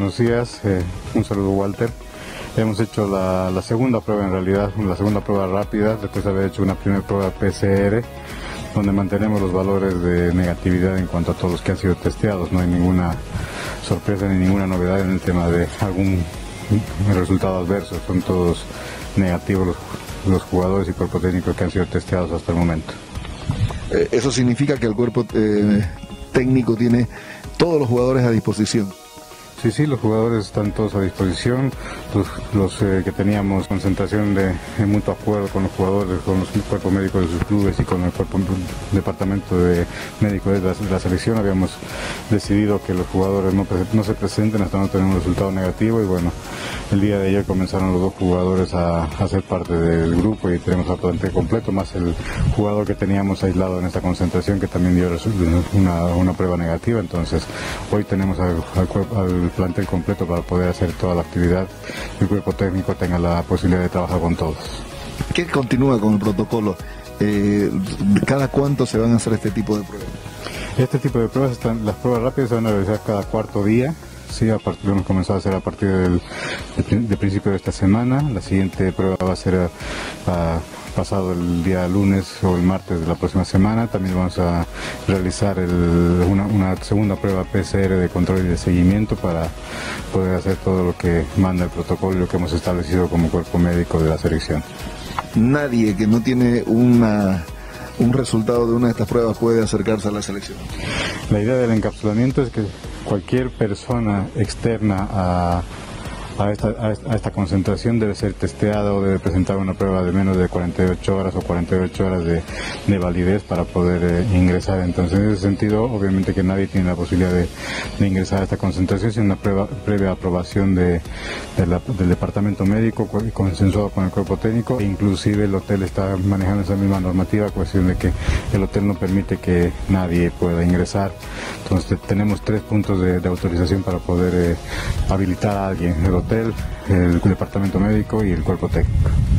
buenos días. Un saludo, Walter. Hemos hecho la segunda prueba, en realidad, la segunda prueba rápida, después de haber hecho una primera prueba PCR, donde mantenemos los valores de negatividad en cuanto a todos los que han sido testeados. No hay ninguna sorpresa ni ninguna novedad en el tema de algún resultado adverso. Son todos negativos los jugadores y cuerpo técnico que han sido testeados hasta el momento. Eso significa que el cuerpo técnico tiene todos los jugadores a disposición. Sí, los jugadores están todos a disposición, los que teníamos concentración de mutuo acuerdo con los jugadores, con los cuerpos médicos de sus clubes y con el departamento de médicos de la selección, habíamos decidido que los jugadores no se presenten hasta no tener un resultado negativo, y bueno, el día de ayer comenzaron los dos jugadores a ser parte del grupo y tenemos el plantel completo, más el jugador que teníamos aislado en esta concentración que también dio una prueba negativa. Entonces hoy tenemos al plantel completo para poder hacer toda la actividad y el cuerpo técnico tenga la posibilidad de trabajar con todos. ¿Qué continúa con el protocolo? ¿Cada cuánto se van a hacer este tipo de pruebas? Este tipo de pruebas, las pruebas rápidas se van a realizar cada cuarto día. Sí, lo hemos comenzado a hacer a partir del principio de esta semana. La siguiente prueba va a ser pasado el día lunes o el martes de la próxima semana. También vamos a realizar una segunda prueba PCR de control y de seguimiento para poder hacer todo lo que manda el protocolo y lo que hemos establecido como cuerpo médico de la selección. Nadie que no tiene un resultado de una de estas pruebas puede acercarse a la selección. La idea del encapsulamiento es que cualquier persona externa a esta concentración debe ser testeada o debe presentar una prueba de menos de 48 horas o 48 horas de validez para poder ingresar. Entonces, en ese sentido, obviamente que nadie tiene la posibilidad de ingresar a esta concentración sin una previa aprobación del departamento médico consensuado con el cuerpo técnico. Inclusive el hotel está manejando esa misma normativa, cuestión de que el hotel no permite que nadie pueda ingresar. Entonces tenemos 3 puntos de autorización para poder habilitar a alguien: el hotel, el departamento médico y el cuerpo técnico.